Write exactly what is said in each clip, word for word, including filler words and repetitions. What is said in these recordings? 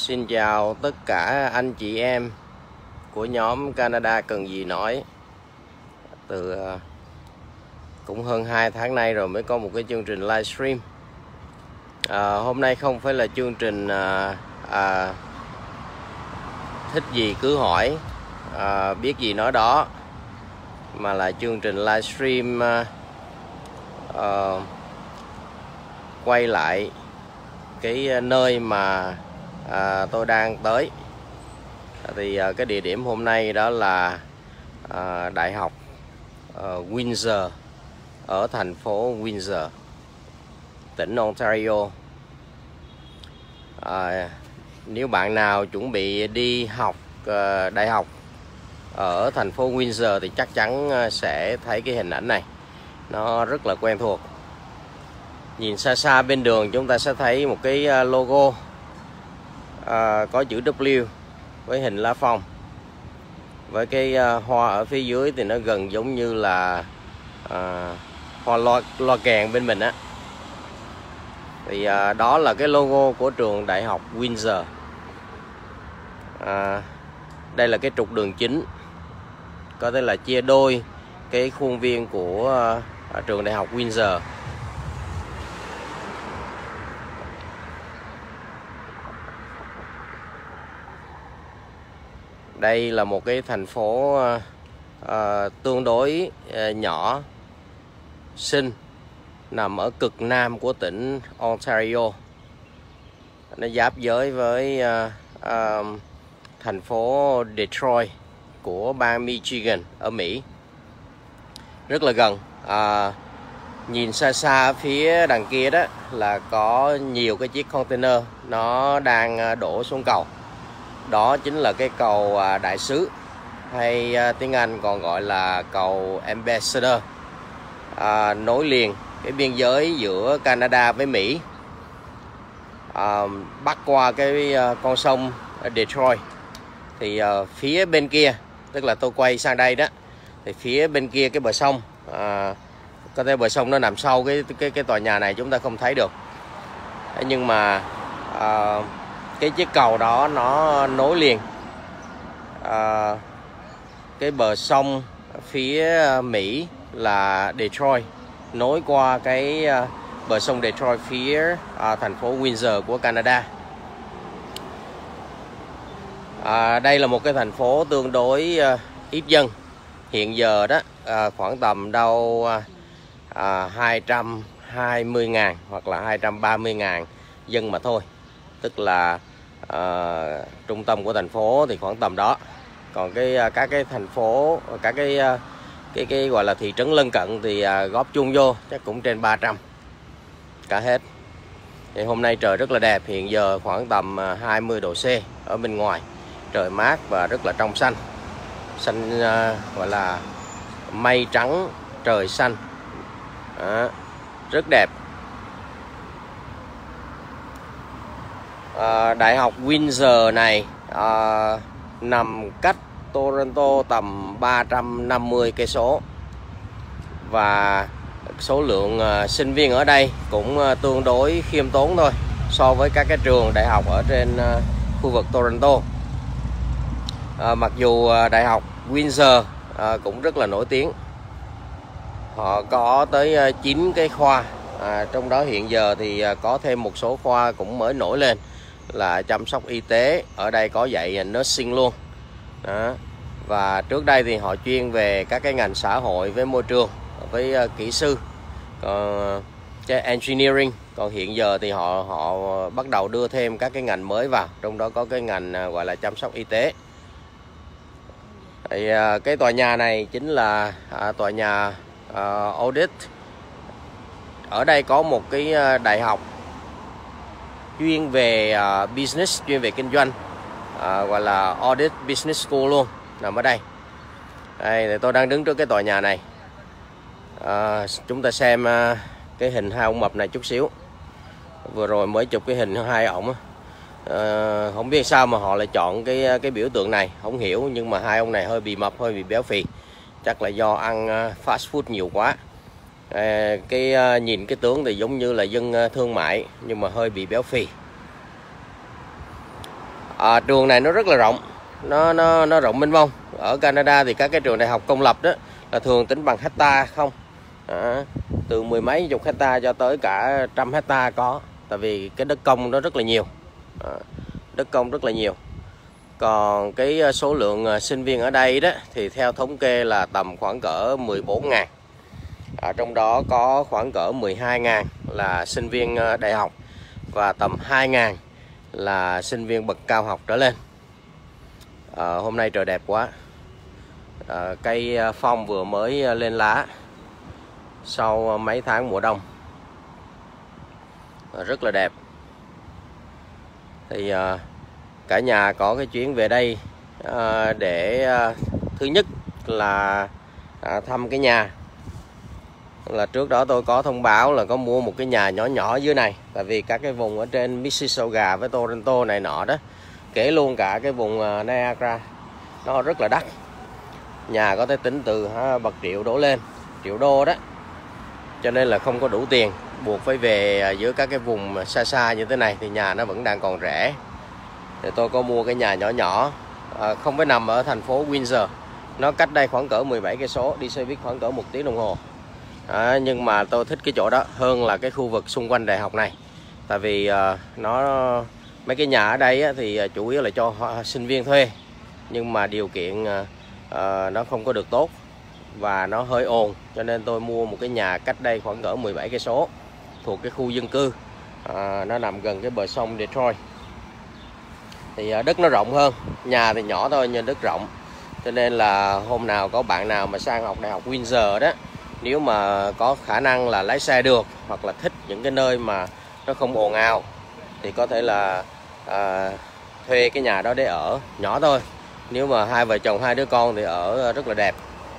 Xin chào tất cả anh chị em của nhóm Canada cần gì nói. Từ cũng hơn hai tháng nay rồi mới có một cái chương trình livestream. à, Hôm nay không phải là chương trình à, à, thích gì cứ hỏi, à, biết gì nói đó, mà là chương trình livestream à, à, quay lại cái nơi mà à, tôi đang tới. Thì à, cái địa điểm hôm nay đó là à, Đại học à, Windsor ở thành phố Windsor, tỉnh Ontario. à, Nếu bạn nào chuẩn bị đi học à, đại học ở thành phố Windsor thì chắc chắn sẽ thấy cái hình ảnh này, nó rất là quen thuộc. Nhìn xa xa bên đường chúng ta sẽ thấy một cái logo à, có chữ W với hình lá phong, với cái hoa ở phía dưới thì nó gần giống như là à, hoa loa, loa kèn bên mình á. Thì à, đó là cái logo của trường Đại học Windsor. à, Đây là cái trục đường chính, có thể là chia đôi cái khuôn viên của à, trường Đại học Windsor. Đây là một cái thành phố à, à, tương đối à, nhỏ, xinh, nằm ở cực nam của tỉnh Ontario. Nó giáp giới với à, à, thành phố Detroit của bang Michigan ở Mỹ, rất là gần. à, Nhìn xa xa phía đằng kia đó là có nhiều cái chiếc container nó đang đổ xuống cầu. Đó chính là cái cầu đại sứ, hay tiếng Anh còn gọi là cầu Ambassador, à, nối liền cái biên giới giữa Canada với Mỹ, à, bắc qua cái con sông Detroit. Thì à, phía bên kia, tức là tôi quay sang đây đó, thì phía bên kia cái bờ sông, à, có thể bờ sông nó nằm sau cái cái cái tòa nhà này chúng ta không thấy được, nhưng mà à, cái chiếc cầu đó nó nối liền à, cái bờ sông phía Mỹ là Detroit, nối qua cái à, bờ sông Detroit phía à, thành phố Windsor của Canada. à, Đây là một cái thành phố tương đối à, ít dân. Hiện giờ đó à, khoảng tầm đâu à, hai trăm hai mươi ngàn hoặc là hai trăm ba mươi ngàn dân mà thôi. Tức là à, trung tâm của thành phố thì khoảng tầm đó. Còn cái các cái thành phố, các cái cái cái gọi là thị trấn lân cận thì à, góp chung vô chắc cũng trên ba trăm cả hết. Thì hôm nay trời rất là đẹp, hiện giờ khoảng tầm hai mươi độ C ở bên ngoài, trời mát và rất là trong xanh. Xanh à, gọi là mây trắng, trời xanh. Đó, rất đẹp. À, Đại học Windsor này à, nằm cách Toronto tầm ba trăm năm mươi cây số, và số lượng à, sinh viên ở đây cũng à, tương đối khiêm tốn thôi so với các cái trường đại học ở trên à, khu vực Toronto. À, mặc dù à, Đại học Windsor à, cũng rất là nổi tiếng. Họ có tới chín cái khoa, à, trong đó hiện giờ thì có thêm một số khoa cũng mới nổi lên là chăm sóc y tế. Ở đây có dạy nursing luôn. Đó. Và trước đây thì họ chuyên về các cái ngành xã hội với môi trường, với kỹ sư, còn cái engineering. Còn hiện giờ thì họ họ bắt đầu đưa thêm các cái ngành mới vào, trong đó có cái ngành gọi là chăm sóc y tế. Thì cái tòa nhà này chính là à, tòa nhà uh, audit. Ở đây có một cái đại học chuyên về uh, business, chuyên về kinh doanh, uh, gọi là Audit Business School luôn, nằm ở đây. Đây thì tôi đang đứng trước cái tòa nhà này. uh, Chúng ta xem uh, cái hình hai ông mập này chút xíu. Vừa rồi mới chụp cái hình hai ổng. Uh, không biết sao mà họ lại chọn cái cái biểu tượng này, không hiểu. Nhưng mà hai ông này hơi bị mập, hơi bị béo phì, chắc là do ăn fast food nhiều quá. à, Cái uh, nhìn cái tướng thì giống như là dân thương mại, nhưng mà hơi bị béo phì. À, trường này nó rất là rộng, nó nó nó rộng mênh mông. Ở Canada thì các cái trường đại học công lập đó là thường tính bằng hecta không, à, từ mười mấy chục hecta cho tới cả trăm hecta có, tại vì cái đất công nó rất là nhiều, à, đất công rất là nhiều. Còn cái số lượng sinh viên ở đây đó thì theo thống kê là tầm khoảng cỡ mười bốn ngàn. Ở trong đó có khoảng cỡ mười hai ngàn là sinh viên đại học và tầm hai ngàn là sinh viên bậc cao học trở lên. À, hôm nay trời đẹp quá, à, cây phong vừa mới lên lá sau mấy tháng mùa đông, à, rất là đẹp. Thì à, cả nhà có cái chuyến về đây à, để à, thứ nhất là à, thăm cái nhà. Là trước đó tôi có thông báo là có mua một cái nhà nhỏ nhỏ dưới này, tại vì các cái vùng ở trên Mississauga với Toronto này nọ đó, kể luôn cả cái vùng Niagara, nó rất là đắt. Nhà có thể tính từ ha, bậc triệu đổ lên, triệu đô đó. Cho nên là không có đủ tiền, buộc phải về giữa các cái vùng xa xa như thế này thì nhà nó vẫn đang còn rẻ. Thì tôi có mua cái nhà nhỏ nhỏ, à, không phải nằm ở thành phố Windsor, nó cách đây khoảng cỡ mười bảy cây số, đi xe buýt khoảng cỡ một tiếng đồng hồ. À, nhưng mà tôi thích cái chỗ đó hơn là cái khu vực xung quanh đại học này, tại vì uh, nó mấy cái nhà ở đây á, thì uh, chủ yếu là cho uh, sinh viên thuê, nhưng mà điều kiện uh, uh, nó không có được tốt và nó hơi ồn, cho nên tôi mua một cái nhà cách đây khoảng cỡ mười bảy cây số thuộc cái khu dân cư, uh, nó nằm gần cái bờ sông Detroit. Thì uh, đất nó rộng hơn, nhà thì nhỏ thôi nhưng đất rộng, cho nên là hôm nào có bạn nào mà sang học đại học Windsor đó, nếu mà có khả năng là lái xe được hoặc là thích những cái nơi mà nó không ồn ào thì có thể là à, thuê cái nhà đó để ở, nhỏ thôi. Nếu mà hai vợ chồng hai đứa con thì ở rất là đẹp.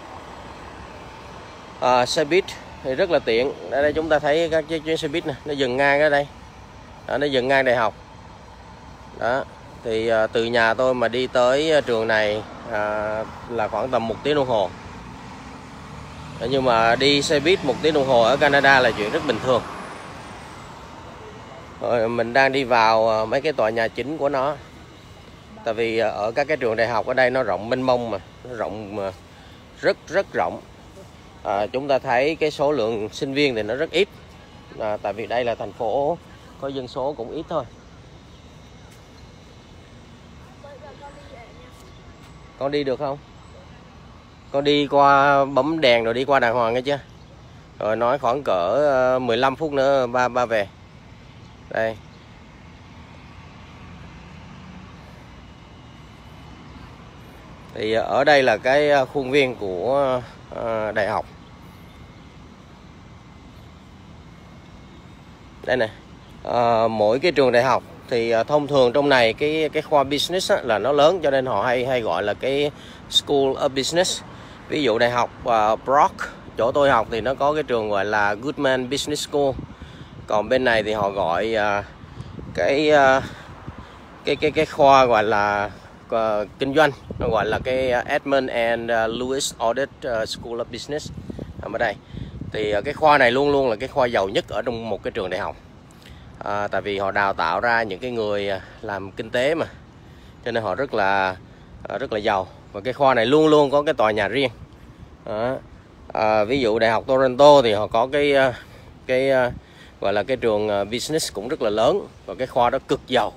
À, xe buýt thì rất là tiện. Ở đây chúng ta thấy các chiếc chuyến xe buýt này, nó dừng ngang ở đây, đó, nó dừng ngang đại học đó. Thì à, từ nhà tôi mà đi tới trường này à, là khoảng tầm một tiếng đồng hồ. Nhưng mà đi xe buýt một tiếng đồng hồ ở Canada là chuyện rất bình thường. Rồi mình đang đi vào mấy cái tòa nhà chính của nó. Tại vì ở các cái trường đại học ở đây nó rộng mênh mông mà, nó rộng mà rất rất rộng. À, chúng ta thấy cái số lượng sinh viên thì nó rất ít. À, tại vì đây là thành phố có dân số cũng ít thôi. Con đi được không? Con đi qua bấm đèn rồi đi qua đàng hoàng nghe chưa? Rồi nói khoảng cỡ mười lăm phút nữa ba ba về. Đây. Thì ở đây là cái khuôn viên của đại học. Đây này. À, mỗi cái trường đại học thì thông thường trong này cái cái khoa business á, là nó lớn, cho nên họ hay hay gọi là cái School of Business. Ví dụ đại học uh, Brock, chỗ tôi học thì nó có cái trường gọi là Goodman Business School. Còn bên này thì họ gọi uh, cái, uh, cái cái cái khoa gọi là uh, kinh doanh, nó gọi là cái Edmund and Lewis Audit School of Business nằm ở đây. Thì uh, cái khoa này luôn luôn là cái khoa giàu nhất ở trong một cái trường đại học. À, tại vì họ đào tạo ra những cái người làm kinh tế mà, cho nên họ rất là rất là giàu. Và cái khoa này luôn luôn có cái tòa nhà riêng. Đó. À, ví dụ đại học Toronto thì họ có cái cái gọi là cái trường business cũng rất là lớn, và cái khoa đó cực giàu.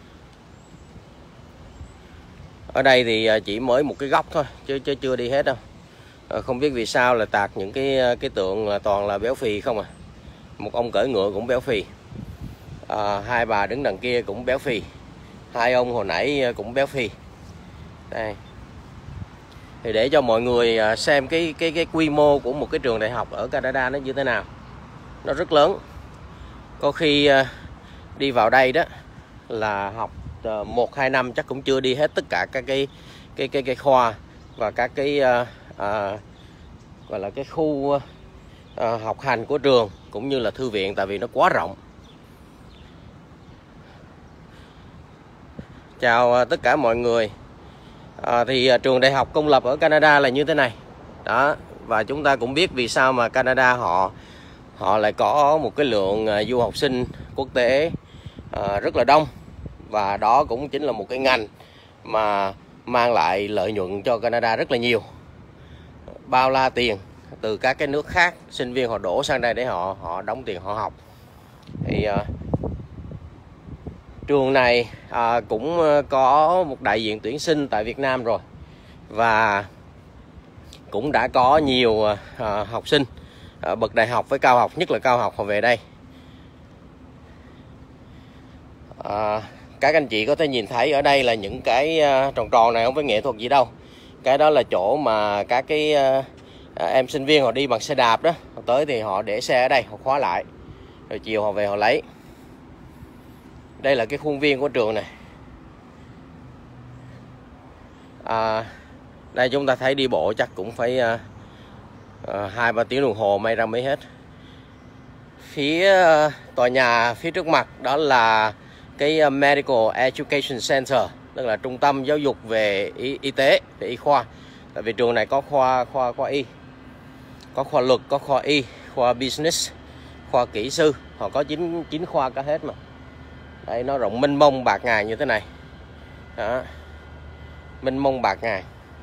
Ở đây thì chỉ mới một cái góc thôi chứ chứ chưa đi hết đâu. À, không biết vì sao là tạc những cái cái tượng là toàn là béo phì không à. Một ông cưỡi ngựa cũng béo phì. À, hai bà đứng đằng kia cũng béo phì, hai ông hồi nãy cũng béo phì. Đây. Thì để cho mọi người xem cái cái cái quy mô của một cái trường đại học ở Canada nó như thế nào, nó rất lớn. Có khi đi vào đây đó là học một hai năm chắc cũng chưa đi hết tất cả các cái cái cái cái khoa và các cái à, gọi là cái khu à, học hành của trường cũng như là thư viện, tại vì nó quá rộng. Chào tất cả mọi người. À, thì à, trường đại học công lập ở Canada là như thế này đó, và chúng ta cũng biết vì sao mà Canada họ họ lại có một cái lượng à, du học sinh quốc tế à, rất là đông. và đó cũng chính là một cái ngành mà mang lại lợi nhuận cho Canada rất là nhiều. Bao la tiền từ các cái nước khác, sinh viên họ đổ sang đây để họ họ đóng tiền họ học. Thì uh, trường này uh, cũng có một đại diện tuyển sinh tại Việt Nam rồi, và cũng đã có nhiều uh, học sinh uh, bậc đại học với cao học, nhất là cao học, họ về đây. Uh, các anh chị có thể nhìn thấy ở đây là những cái uh, tròn tròn này không phải nghệ thuật gì đâu. Cái đó là chỗ mà các cái uh, em sinh viên họ đi bằng xe đạp đó, họ tới thì họ để xe ở đây, họ khóa lại, rồi chiều họ về họ lấy. Đây là cái khuôn viên của trường này. À, đây chúng ta thấy đi bộ chắc cũng phải hai ba tiếng đồng hồ may ra mới hết. Phía uh, tòa nhà phía trước mặt đó là cái Medical Education Center, tức là trung tâm giáo dục về y, y tế, về y khoa. Tại vì trường này có khoa khoa khoa y, có khoa luật, có khoa y, khoa business, khoa kỹ sư, họ có chín chín khoa cả hết mà. Đây nó rộng mênh mông bạt ngàn như thế này. Đó. Mênh mông bạt ngàn.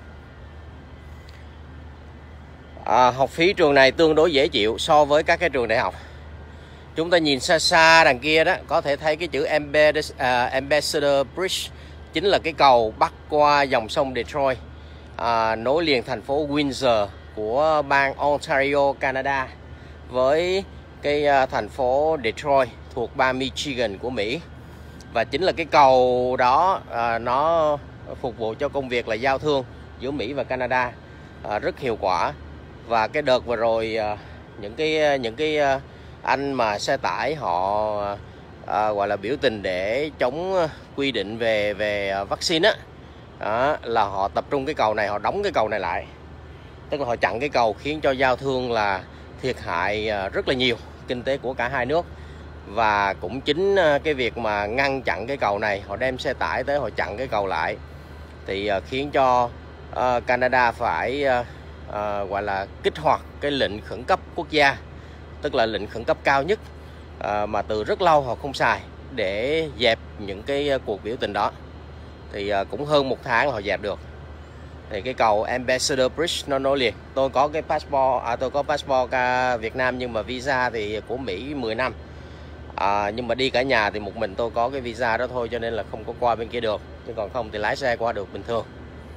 À, học phí trường này tương đối dễ chịu so với các cái trường đại học. Chúng ta nhìn xa xa đằng kia đó, có thể thấy cái chữ Ambassador Bridge, chính là cái cầu bắc qua dòng sông Detroit, à, nối liền thành phố Windsor của bang Ontario, Canada với cái uh, thành phố Detroit thuộc bang Michigan của Mỹ. Và chính là cái cầu đó uh, nó phục vụ cho công việc là giao thương giữa Mỹ và Canada uh, rất hiệu quả. Và cái đợt vừa rồi uh, những cái những cái uh, anh mà xe tải họ uh, gọi là biểu tình để chống quy định về về vaccine á, đó, là họ tập trung cái cầu này, họ đóng cái cầu này lại, tức là họ chặn cái cầu, khiến cho giao thương là thiệt hại rất là nhiều kinh tế của cả hai nước. Và cũng chính cái việc mà ngăn chặn cái cầu này, họ đem xe tải tới họ chặn cái cầu lại, thì khiến cho uh, Canada phải uh, uh, gọi là kích hoạt cái lệnh khẩn cấp quốc gia, tức là lệnh khẩn cấp cao nhất uh, mà từ rất lâu họ không xài để dẹp những cái cuộc biểu tình đó. Thì uh, cũng hơn một tháng họ dẹp được. Thì cái cầu Ambassador Bridge nó nối liền. Tôi có cái passport, à, tôi có passport uh, Việt Nam, nhưng mà visa thì của Mỹ mười năm. À, nhưng mà đi cả nhà thì một mình tôi có cái visa đó thôi, cho nên là không có qua bên kia được. Nhưng còn không thì lái xe qua được bình thường.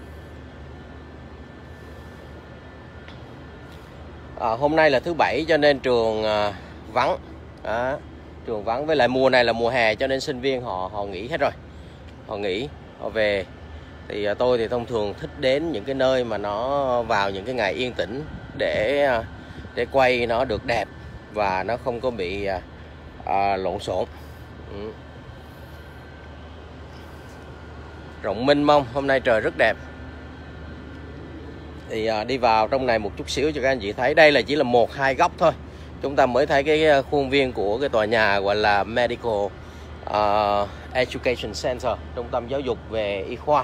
À, hôm nay là thứ bảy cho nên trường à, vắng. À, trường vắng, với lại mùa này là mùa hè cho nên sinh viên họ họ nghỉ hết rồi. Họ nghỉ, họ về. Thì à, tôi thì thông thường thích đến những cái nơi mà nó vào những cái ngày yên tĩnh để để quay nó được đẹp và nó không có bị à, à, lộn xộn. Ừ. Rộng mênh mông, hôm nay trời rất đẹp. Thì à, đi vào trong này một chút xíu cho các anh chị thấy. Đây là chỉ là một hai góc thôi, chúng ta mới thấy cái khuôn viên của cái tòa nhà gọi là Medical uh, Education Center, trung tâm giáo dục về y khoa.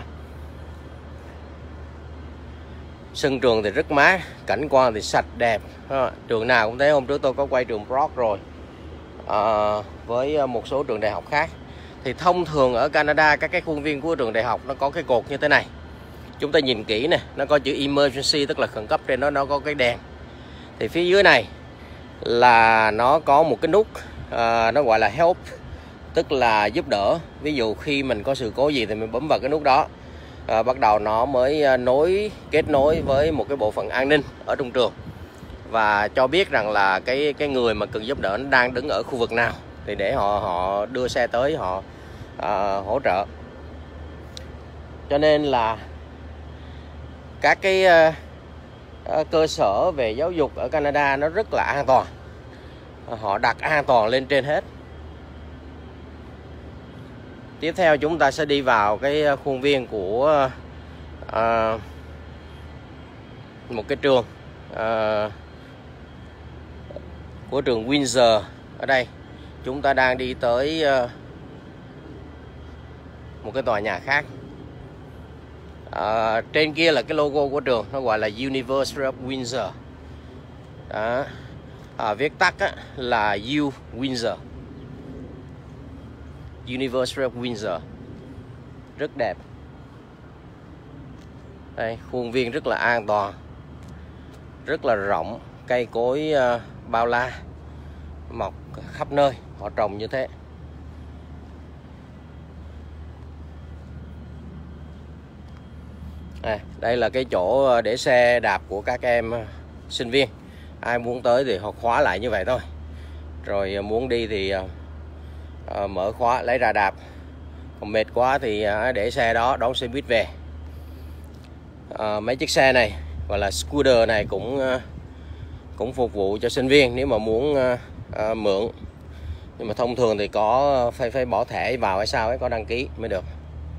Sân trường thì rất mát, cảnh quan thì sạch đẹp. Trường nào cũng thế, hôm trước tôi có quay trường Brock rồi, à, với một số trường đại học khác. Thì thông thường ở Canada các cái khuôn viên của trường đại học nó có cái cột như thế này. Chúng ta nhìn kỹ nè, nó có chữ emergency, tức là khẩn cấp, trên đó nó có cái đèn. Thì phía dưới này là nó có một cái nút, à, nó gọi là help, tức là giúp đỡ. Ví dụ khi mình có sự cố gì thì mình bấm vào cái nút đó, à, bắt đầu nó mới nối kết nối với một cái bộ phận an ninh ở trong trường và cho biết rằng là cái cái người mà cần giúp đỡ nó đang đứng ở khu vực nào, thì để họ họ đưa xe tới họ à, hỗ trợ. Cho nên là các cái à, cơ sở về giáo dục ở Canada nó rất là an toàn, họ đặt an toàn lên trên hết. Tiếp theo chúng ta sẽ đi vào cái khuôn viên của à, một cái trường à, của trường Windsor. Ở đây chúng ta đang đi tới à, một cái tòa nhà khác. À, trên kia là cái logo của trường, nó gọi là University of Windsor. Đó. À, viết tắt á, là U Windsor, University of Windsor. rất đẹp. Đây, khuôn viên rất là an toàn, rất là rộng, cây cối uh, bao la mọc khắp nơi, họ trồng như thế. À, đây là cái chỗ để xe đạp của các em sinh viên. Ai muốn tới thì họ khóa lại như vậy thôi. Rồi muốn đi thì uh, mở khóa lấy ra đạp. Còn mệt quá thì uh, để xe đó đón xe buýt về. Uh, mấy chiếc xe này gọi là scooter này cũng uh, cũng phục vụ cho sinh viên nếu mà muốn uh, uh, mượn. Nhưng mà thông thường thì có phải phải bỏ thẻ vào hay sao ấy, có đăng ký mới được.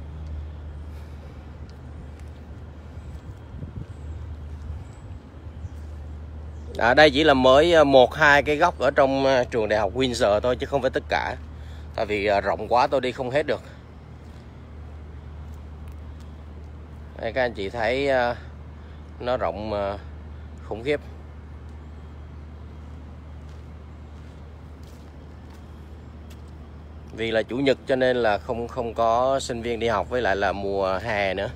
À, đây chỉ là mới một hai cái góc ở trong trường đại học Windsor thôi chứ không phải tất cả. Tại vì rộng quá tôi đi không hết được. Đây, các anh chị thấy nó rộng khủng khiếp. Vì là chủ nhật cho nên là không không có sinh viên đi học, với lại là mùa hè nữa.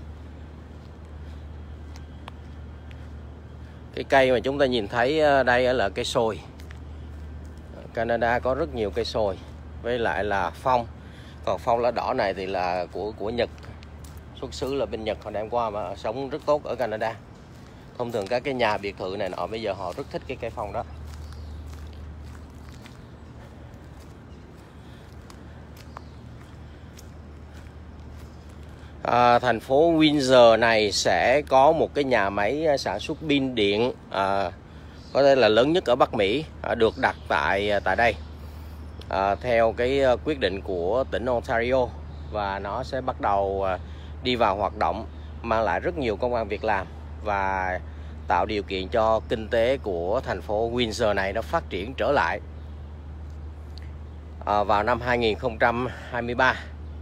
Cái cây mà chúng ta nhìn thấy đây là cây sồi. Canada có rất nhiều cây sồi, với lại là phong. Còn phong lá đỏ này thì là của của Nhật, xuất xứ là bên Nhật, họ đem qua mà sống rất tốt ở Canada. Thông thường các cái nhà biệt thự này nọ bây giờ họ rất thích cái cây phong đó. À, thành phố Windsor này sẽ có một cái nhà máy sản xuất pin điện à, có thể là lớn nhất ở Bắc Mỹ, à, được đặt tại tại đây à, theo cái quyết định của tỉnh Ontario, và nó sẽ bắt đầu đi vào hoạt động, mang lại rất nhiều công ăn việc làm và tạo điều kiện cho kinh tế của thành phố Windsor này nó phát triển trở lại à, vào năm hai nghìn không trăm hai mươi ba.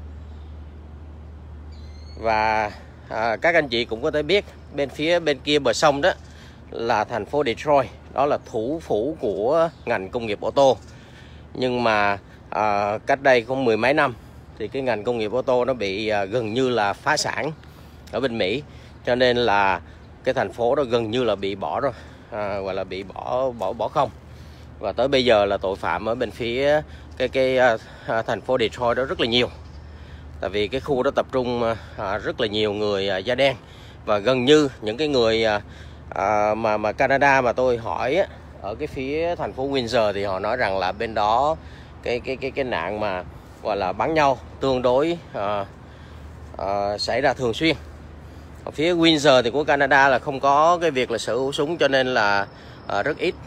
Và à, các anh chị cũng có thể biết bên phía bên kia bờ sông đó là thành phố Detroit, đó là thủ phủ của ngành công nghiệp ô tô. Nhưng mà à, cách đây cũng mười mấy năm thì cái ngành công nghiệp ô tô nó bị à, gần như là phá sản ở bên Mỹ, cho nên là cái thành phố đó gần như là bị bỏ rồi, à, gọi là bị bỏ bỏ bỏ không. Và tới bây giờ là tội phạm ở bên phía cái cái à, thành phố Detroit đó rất là nhiều. Tại vì cái khu đó tập trung à, rất là nhiều người à, da đen, và gần như những cái người à, à, mà mà Canada mà tôi hỏi á, ở cái phía thành phố Windsor thì họ nói rằng là bên đó cái cái cái cái nạn mà gọi là bắn nhau tương đối à, à, xảy ra thường xuyên. Ở phía Windsor thì của Canada là không có cái việc là sở hữu súng, cho nên là à, rất ít.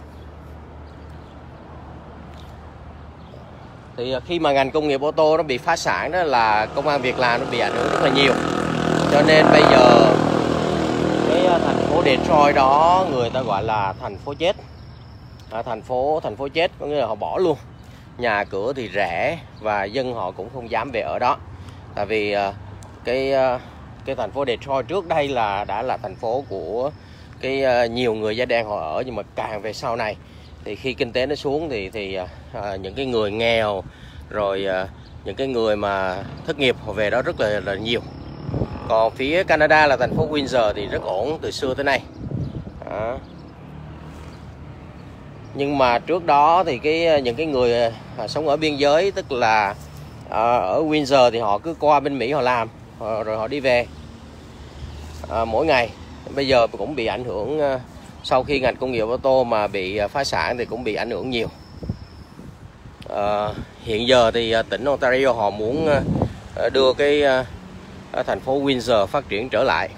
Thì khi mà ngành công nghiệp ô tô nó bị phá sản đó là công ăn việc làm nó bị ảnh hưởng rất là nhiều. Cho nên bây giờ cái thành phố Detroit đó người ta gọi là thành phố chết. À, thành phố thành phố chết có nghĩa là họ bỏ luôn. Nhà cửa thì rẻ và dân họ cũng không dám về ở đó. Tại vì cái cái thành phố Detroit trước đây là đã là thành phố của cái nhiều người da đen họ ở, nhưng mà càng về sau này thì khi kinh tế nó xuống thì thì à, những cái người nghèo rồi à, những cái người mà thất nghiệp họ về đó rất là, là nhiều. Còn phía Canada là thành phố Windsor thì rất ổn từ xưa tới nay. À. Nhưng mà trước đó thì cái những cái người à, sống ở biên giới, tức là à, ở Windsor thì họ cứ qua bên Mỹ họ làm à, rồi họ đi về à, mỗi ngày. Bây giờ cũng bị ảnh hưởng. À, sau khi ngành công nghiệp ô tô mà bị phá sản thì cũng bị ảnh hưởng nhiều. À, hiện giờ thì tỉnh Ontario họ muốn đưa cái thành phố Windsor phát triển trở lại.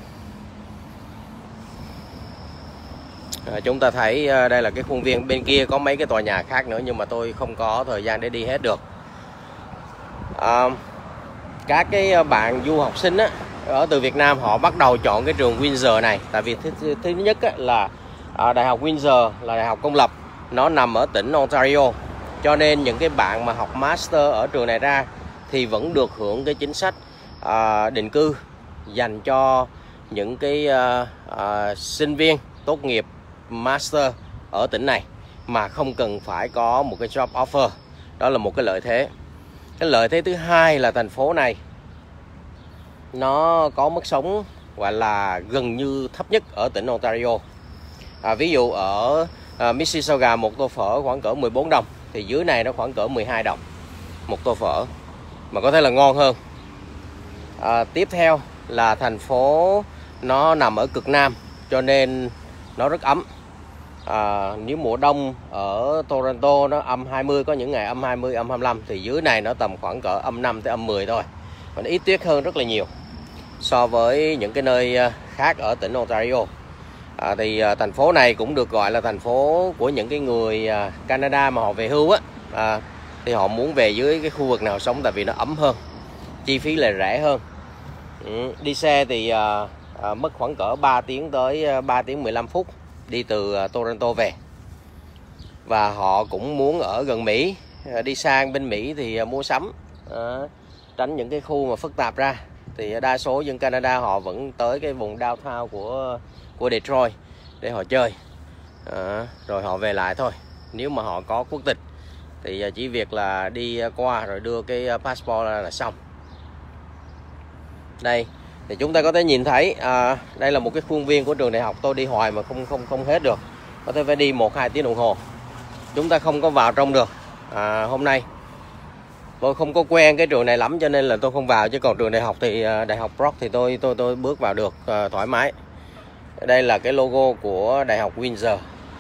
À, chúng ta thấy đây là cái khuôn viên, bên kia có mấy cái tòa nhà khác nữa nhưng mà tôi không có thời gian để đi hết được. À, các cái bạn du học sinh á, ở từ Việt Nam họ bắt đầu chọn cái trường Windsor này, tại vì thứ, thứ nhất á, là à, đại học Windsor là đại học công lập, nó nằm ở tỉnh Ontario, cho nên những cái bạn mà học master ở trường này ra thì vẫn được hưởng cái chính sách à, định cư dành cho những cái à, à, sinh viên tốt nghiệp master ở tỉnh này mà không cần phải có một cái job offer. Đó là một cái lợi thế. Cái lợi thế thứ hai là thành phố này nó có mức sống gọi là gần như thấp nhất ở tỉnh Ontario. À, ví dụ ở à, Mississauga một tô phở khoảng cỡ mười bốn đồng, thì dưới này nó khoảng cỡ mười hai đồng một tô phở, mà có thể là ngon hơn. À, tiếp theo là thành phố nó nằm ở cực Nam cho nên nó rất ấm. À, nếu mùa đông ở Toronto nó âm hai mươi, có những ngày âm hai mươi, âm hai mươi lăm, thì dưới này nó tầm khoảng cỡ âm năm tới âm mười thôi, và nó ít tuyết hơn rất là nhiều so với những cái nơi khác ở tỉnh Ontario. À, thì à, thành phố này cũng được gọi là thành phố của những cái người à, Canada mà họ về hưu á, à, thì họ muốn về dưới cái khu vực nào sống, tại vì nó ấm hơn, chi phí là rẻ hơn. Ừ, đi xe thì à, à, mất khoảng cỡ ba tiếng tới ba tiếng mười lăm phút đi từ à, Toronto về. Và họ cũng muốn ở gần Mỹ, à, đi sang bên Mỹ thì à, mua sắm, à, tránh những cái khu mà phức tạp ra. Thì đa số dân Canada họ vẫn tới cái vùng downtown của của Detroit để họ chơi, à, rồi họ về lại thôi. Nếu mà họ có quốc tịch thì chỉ việc là đi qua rồi đưa cái passport ra là xong. Đây thì chúng ta có thể nhìn thấy, à, đây là một cái khuôn viên của trường đại học. Tôi đi hoài mà không không không hết được, có thể phải đi một hai tiếng đồng hồ. Chúng ta không có vào trong được. À, hôm nay tôi không có quen cái trường này lắm cho nên là tôi không vào, chứ còn trường đại học thì đại học Brock thì tôi tôi tôi bước vào được à, thoải mái. Đây là cái logo của đại học Windsor.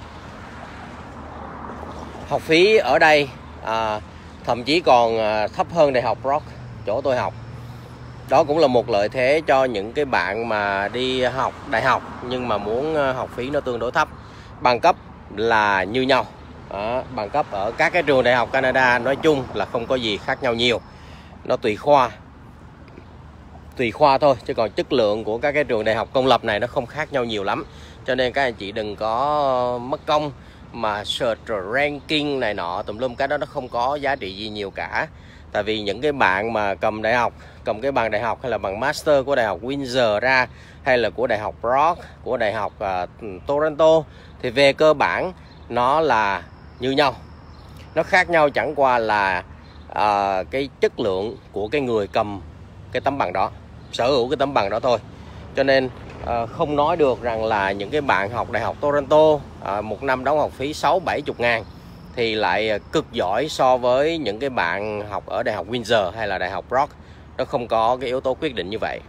Học phí ở đây à, thậm chí còn à, thấp hơn đại học Brock chỗ tôi học. Đó cũng là một lợi thế cho những cái bạn mà đi học đại học nhưng mà muốn học phí nó tương đối thấp. Bằng cấp là như nhau. Đó, bằng cấp ở các cái trường đại học Canada nói chung là không có gì khác nhau nhiều. Nó tùy khoa. Tùy khoa thôi, chứ còn chất lượng của các cái trường đại học công lập này nó không khác nhau nhiều lắm. Cho nên các anh chị đừng có mất công mà search rồi ranking này nọ tùm lum, cái đó nó không có giá trị gì nhiều cả. Tại vì những cái bạn mà cầm đại học, cầm cái bằng đại học hay là bằng master của đại học Windsor ra, hay là của đại học Brock, của đại học uh, Toronto, thì về cơ bản nó là như nhau. Nó khác nhau chẳng qua là uh, cái chất lượng của cái người cầm cái tấm bằng đó, sở hữu cái tấm bằng đó thôi. Cho nên uh, không nói được rằng là những cái bạn học đại học Toronto uh, một năm đóng học phí sáu bảy chục ngàn thì lại cực giỏi so với những cái bạn học ở đại học Windsor hay là đại học Brock. Nó không có cái yếu tố quyết định như vậy.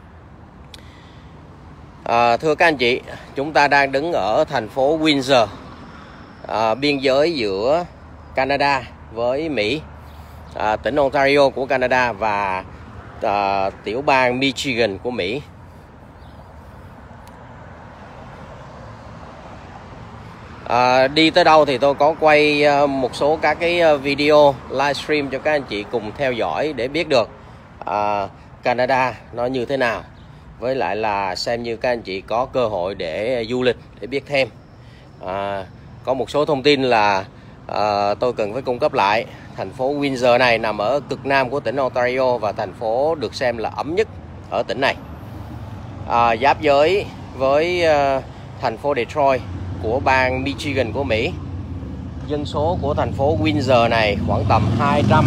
À, thưa các anh chị, chúng ta đang đứng ở thành phố Windsor, à, biên giới giữa Canada với Mỹ, à, tỉnh Ontario của Canada và à, tiểu bang Michigan của Mỹ. À, đi tới đâu thì tôi có quay một số các cái video livestream cho các anh chị cùng theo dõi để biết được à, Canada nó như thế nào, với lại là xem như các anh chị có cơ hội để du lịch để biết thêm. À, có một số thông tin là à, tôi cần phải cung cấp lại. Thành phố Windsor này nằm ở cực nam của tỉnh Ontario và thành phố được xem là ấm nhất ở tỉnh này. À, giáp giới với à, thành phố Detroit của bang Michigan của Mỹ. Dân số của thành phố Windsor này khoảng tầm hai trăm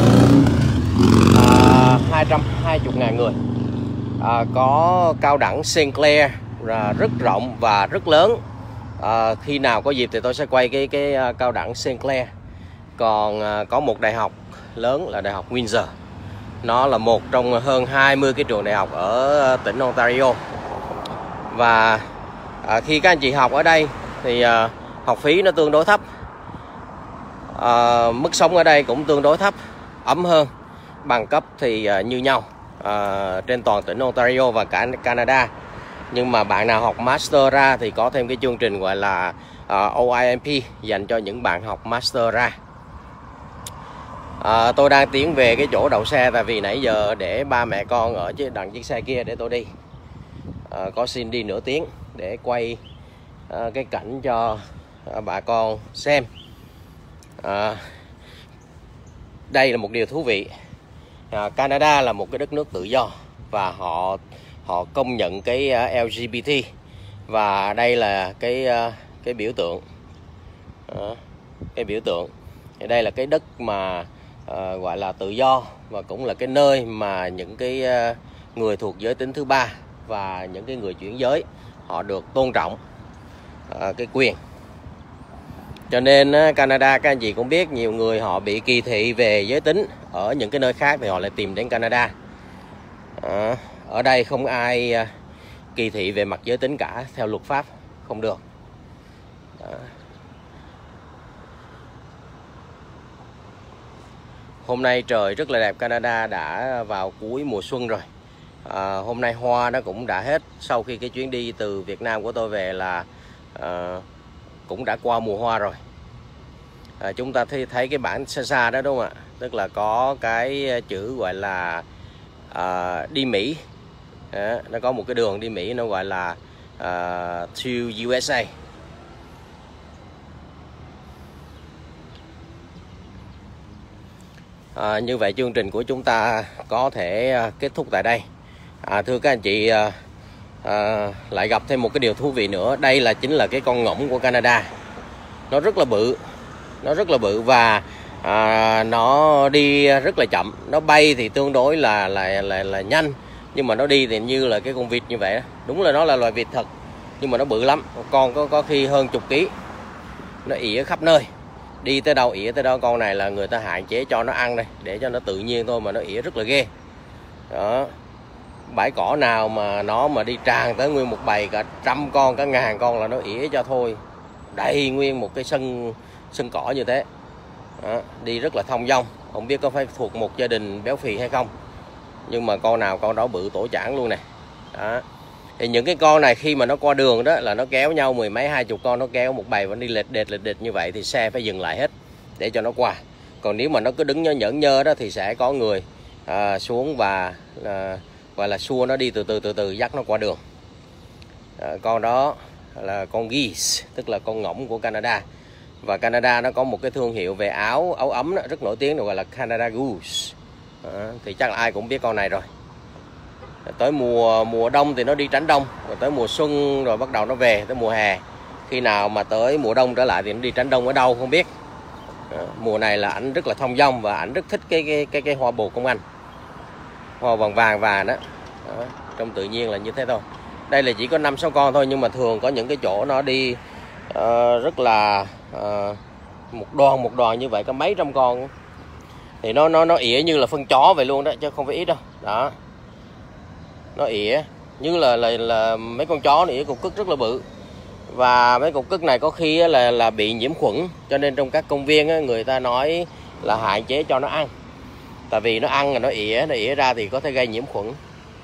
hai mươi ngàn người. À, có cao đẳng Saint Clair là rất rộng và rất lớn. À, khi nào có dịp thì tôi sẽ quay cái cái cao đẳng Saint Clair. Còn à, có một đại học lớn là đại học Windsor. Nó là một trong hơn hai mươi cái trường đại học ở tỉnh Ontario. Và à, khi các anh chị học ở đây thì à, học phí nó tương đối thấp, à, mức sống ở đây cũng tương đối thấp, ấm hơn. Bằng cấp thì à, như nhau à, trên toàn tỉnh Ontario và cả Canada. Nhưng mà bạn nào học master ra thì có thêm cái chương trình gọi là à, O I M P dành cho những bạn học master ra. à, Tôi đang tiến về cái chỗ đậu xe, tại vì nãy giờ để ba mẹ con ở chứ đằng chiếc xe kia để tôi đi. à, Có xin đi nửa tiếng để quay à, cái cảnh cho à, bà con xem. à, Đây là một điều thú vị. à, Canada là một cái đất nước tự do và họ họ công nhận cái L G B T, và đây là cái cái biểu tượng, à, cái biểu tượng. Đây là cái đất mà à, gọi là tự do, và cũng là cái nơi mà những cái người thuộc giới tính thứ ba và những cái người chuyển giới họ được tôn trọng uh, cái quyền. Cho nên Canada, các anh chị cũng biết, nhiều người họ bị kỳ thị về giới tính ở những cái nơi khác thì họ lại tìm đến Canada. À, ở đây không ai kỳ thị về mặt giới tính cả, theo luật pháp không được. À. Hôm nay trời rất là đẹp, Canada đã vào cuối mùa xuân rồi. À, hôm nay hoa nó cũng đã hết. Sau khi cái chuyến đi từ Việt Nam của tôi về là à, cũng đã qua mùa hoa rồi. À, chúng ta thấy, thấy cái bảng xa xa đó đúng không ạ? Tức là có cái chữ gọi là à, đi Mỹ. À, nó có một cái đường đi Mỹ, nó gọi là uh, to u ét a. À, như vậy chương trình của chúng ta có thể uh, kết thúc tại đây. À, thưa các anh chị, uh, uh, lại gặp thêm một cái điều thú vị nữa. Đây là chính là cái con ngỗng của Canada. Nó rất là bự, nó rất là bự và à, nó đi rất là chậm. Nó bay thì tương đối là là là, là nhanh, nhưng mà nó đi thì như là cái con vịt như vậy đó. Đúng là nó là loài vịt thật, nhưng mà nó bự lắm. Con có có khi hơn chục ký. Nó ỉa khắp nơi, đi tới đâu ỉa tới đó. Con này là người ta hạn chế cho nó ăn đây, để cho nó tự nhiên thôi, mà nó ỉa rất là ghê đó. Bãi cỏ nào mà nó mà đi tràn tới nguyên một bầy cả trăm con, cả ngàn con là nó ỉa cho thôi. Đầy nguyên một cái sân sân cỏ như thế đó. Đi rất là thong dong. Không biết có phải thuộc một gia đình béo phì hay không, nhưng mà con nào con đó bự tổ chảng luôn nè đó. Thì những cái con này khi mà nó qua đường đó là nó kéo nhau mười mấy hai chục con, nó kéo một bầy và đi lệch đệt lệch đệt như vậy thì xe phải dừng lại hết để cho nó qua. Còn nếu mà nó cứ đứng nhẫn nhẫn nhơ đó thì sẽ có người à, xuống và à, gọi là xua nó đi từ từ từ từ dắt nó qua đường. À, con đó là con geese, tức là con ngỗng của Canada. Và Canada nó có một cái thương hiệu về áo áo ấm đó, rất nổi tiếng, gọi là Canada Goose. À, thì chắc là ai cũng biết con này rồi. Tới mùa mùa đông thì nó đi tránh đông, rồi tới mùa xuân rồi bắt đầu nó về. Tới mùa hè, khi nào mà tới mùa đông trở lại thì nó đi tránh đông ở đâu không biết. À, mùa này là ảnh rất là thong dong và ảnh rất thích cái cái cái, cái hoa bồ công anh, hoa vàng vàng vàng đó. Đó, trong tự nhiên là như thế thôi. Đây là chỉ có năm sáu con thôi, nhưng mà thường có những cái chỗ nó đi uh, rất là uh, một đoàn một đoàn như vậy, có mấy trăm con. Thì nó nó nó ỉa như là phân chó vậy luôn đó, chứ không phải ít đâu. Đó, nó ỉa như là là, là mấy con chó nó ỉa cục cứt rất là bự. Và mấy cục cứt này có khi là là bị nhiễm khuẩn, cho nên trong các công viên á, người ta nói là hạn chế cho nó ăn. Tại vì nó ăn là nó ỉa, nó ỉa ra thì có thể gây nhiễm khuẩn.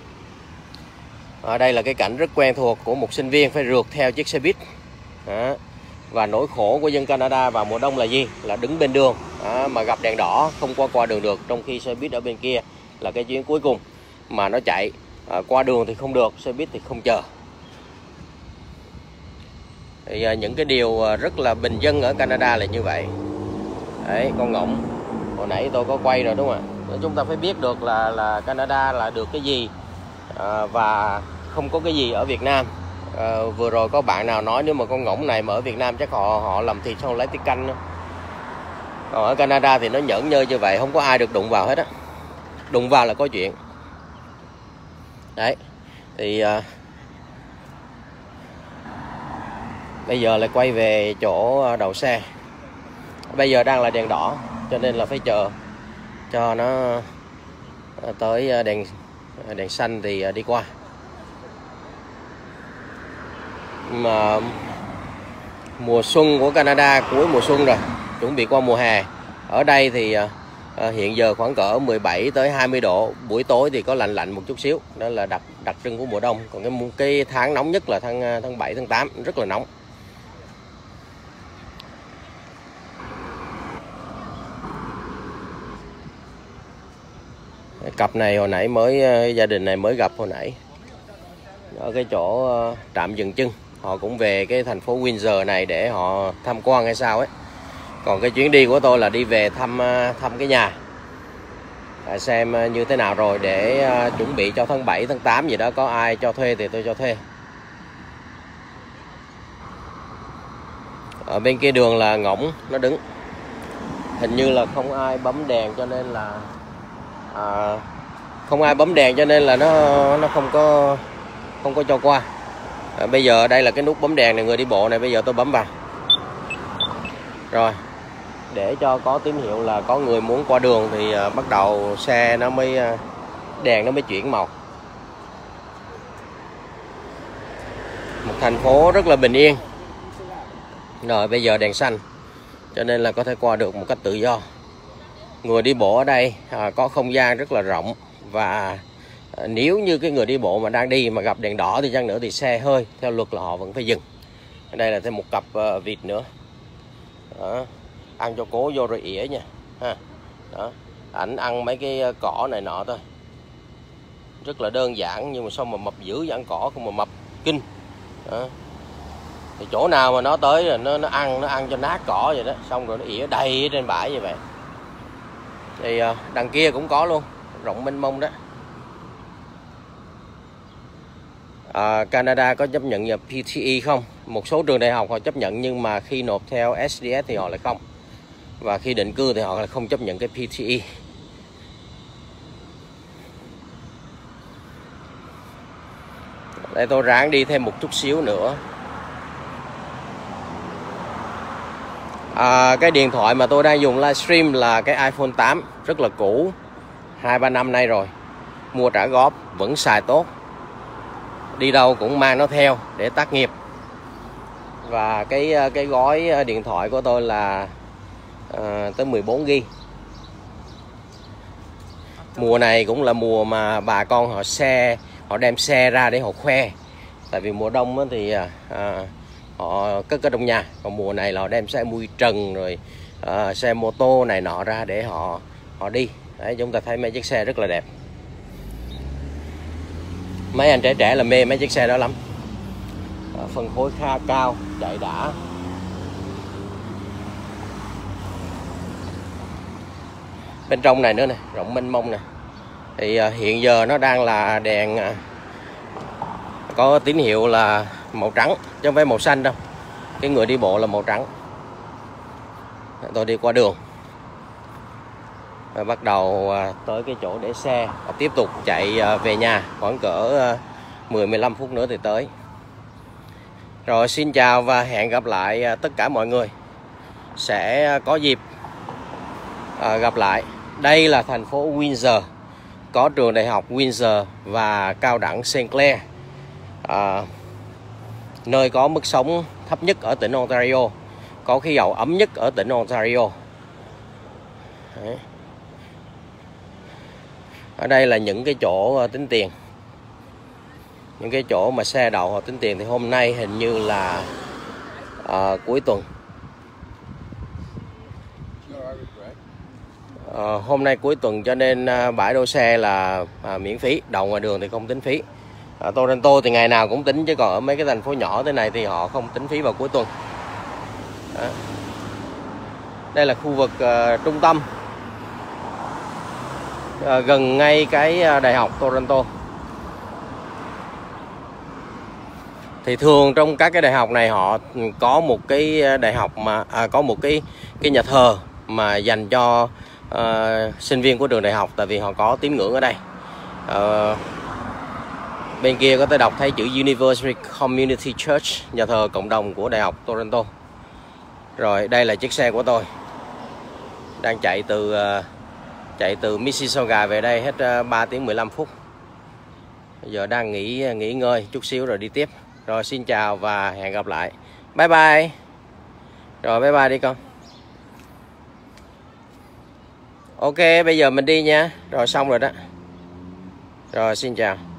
Ở đây là cái cảnh rất quen thuộc của một sinh viên phải rượt theo chiếc xe buýt. Đó. Và nỗi khổ của dân Canada vào mùa đông là gì? Là đứng bên đường đó, mà gặp đèn đỏ không qua qua đường được, trong khi xe buýt ở bên kia là cái chuyến cuối cùng mà nó chạy. À, qua đường thì không được, xe buýt thì không chờ. Thì à, những cái điều rất là bình dân ở Canada là như vậy. Đấy, con ngỗng hồi nãy tôi có quay rồi đúng không ạ? Chúng ta phải biết được là là Canada là được cái gì à, và không có cái gì ở Việt Nam. À, vừa rồi có bạn nào nói nếu mà con ngỗng này mà ở Việt Nam chắc họ họ làm thịt xong lấy tiết canh nữa. Còn ở Canada thì nó nhẫn nhơ như vậy, không có ai được đụng vào hết á. Đụng vào là có chuyện. Đấy, thì à, bây giờ lại quay về chỗ đậu xe. Bây giờ đang là đèn đỏ, cho nên là phải chờ cho nó tới đèn đèn xanh thì đi qua. Mà mùa xuân của Canada cuối mùa xuân rồi, chuẩn bị qua mùa hè. Ở đây thì à, hiện giờ khoảng cỡ mười bảy tới hai mươi độ, buổi tối thì có lạnh lạnh một chút xíu. Đó là đặc đặc trưng của mùa đông. Còn cái cái tháng nóng nhất là tháng tháng bảy tháng tám, rất là nóng. Cặp này hồi nãy mới gia đình này mới gặp hồi nãy ở cái chỗ trạm dừng chân. Họ cũng về cái thành phố Windsor này để họ tham quan hay sao ấy. Còn cái chuyến đi của tôi là đi về thăm thăm cái nhà, xem như thế nào rồi để chuẩn bị cho tháng bảy tháng tám gì đó, có ai cho thuê thì tôi cho thuê. Ở bên kia đường là ngỗng nó đứng, hình như là không ai bấm đèn cho nên là à, không ai bấm đèn cho nên là nó nó không có không có cho qua. À, bây giờ đây là cái nút bấm đèn này, người đi bộ này, bây giờ tôi bấm vào. Rồi, để cho có tín hiệu là có người muốn qua đường thì uh, bắt đầu xe nó mới uh, đèn nó mới chuyển màu. Một thành phố rất là bình yên. Rồi bây giờ đèn xanh cho nên là có thể qua được một cách tự do. Người đi bộ ở đây à, có không gian rất là rộng. Và à, nếu như cái người đi bộ mà đang đi mà gặp đèn đỏ thì chăng nữa thì xe hơi theo luật là họ vẫn phải dừng. Ở đây là thêm một cặp uh, vịt nữa. Đó. Ăn cho cố vô rồi ỉa nha ha. Đó. Ảnh ăn mấy cái cỏ này nọ thôi, rất là đơn giản, nhưng mà sao mà mập dữ vậy, ăn cỏ không mà mập kinh. Đó. Thì chỗ nào mà nó tới rồi nó nó ăn nó ăn cho nát cỏ vậy đó, xong rồi nó ỉa đầy trên bãi như vậy. Thì uh, đằng kia cũng có luôn, rộng mênh mông đó. À, Canada có chấp nhận nhập pê tê e không? Một số trường đại học họ chấp nhận, nhưng mà khi nộp theo ét đê ét thì họ lại không. Và khi định cư thì họ lại không chấp nhận cái pê tê e. Để tôi ráng đi thêm một chút xíu nữa. À, cái điện thoại mà tôi đang dùng livestream là cái iPhone tám, rất là cũ, hai ba năm nay rồi. Mua trả góp, vẫn xài tốt. Đi đâu cũng mang nó theo để tác nghiệp. Và cái cái gói điện thoại của tôi là à, tới mười bốn gi ga bai. Mùa này cũng là mùa mà bà con họ xe, họ đem xe ra để họ khoe. Tại vì mùa đông thì à, họ cất ở trong nhà, còn mùa này là họ đem xe mui trần rồi à, xe mô tô này nọ ra để họ họ đi. Đấy, chúng ta thấy mấy chiếc xe rất là đẹp. Mấy anh trẻ trẻ là mê mấy chiếc xe đó lắm. À, phân khối khá cao, chạy đã. Bên trong này nữa nè, rộng mênh mông nè. Thì à, hiện giờ nó đang là đèn à, có tín hiệu là màu trắng chứ không phải màu xanh đâu. Cái người đi bộ là màu trắng. Tôi đi qua đường và bắt đầu à, tới cái chỗ để xe và tiếp tục chạy à, về nhà, khoảng cỡ à, mười mười lăm phút nữa thì tới. Rồi, xin chào và hẹn gặp lại à, tất cả mọi người. Sẽ có dịp à, gặp lại. Đây là thành phố Windsor, có trường đại học Windsor và cao đẳng Saint Clair, à, nơi có mức sống thấp nhất ở tỉnh Ontario, có khí hậu ấm nhất ở tỉnh Ontario. Đấy. Ở đây là những cái chỗ tính tiền, những cái chỗ mà xe đậu họ tính tiền. Thì hôm nay hình như là à, cuối tuần. À, hôm nay cuối tuần cho nên à, bãi đỗ xe là à, miễn phí, đậu ngoài đường thì không tính phí. Ở Toronto thì ngày nào cũng tính, chứ còn ở mấy cái thành phố nhỏ thế này thì họ không tính phí vào cuối tuần. Đó. Đây là khu vực uh, trung tâm, uh, gần ngay cái đại học Toronto. Thì thường trong các cái đại học này họ có một cái đại học mà à, có một cái cái nhà thờ mà dành cho uh, sinh viên của trường đại học, tại vì họ có tín ngưỡng ở đây. Uh, Bên kia có thể đọc thấy chữ University Community Church, nhà thờ cộng đồng của Đại học Toronto. Rồi, đây là chiếc xe của tôi đang chạy từ uh, chạy từ Mississauga về đây hết uh, ba tiếng mười lăm phút. Bây giờ đang nghỉ nghỉ ngơi chút xíu rồi đi tiếp. Rồi, xin chào và hẹn gặp lại. Bye bye. Rồi, bye bye đi con. Ok, bây giờ mình đi nha. Rồi, xong rồi đó. Rồi, xin chào.